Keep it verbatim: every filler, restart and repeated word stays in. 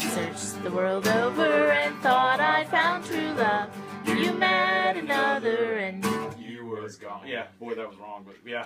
I've searched the world over and thought I'd found true love. You met another and You was gone. Yeah, boy, that was wrong, but yeah.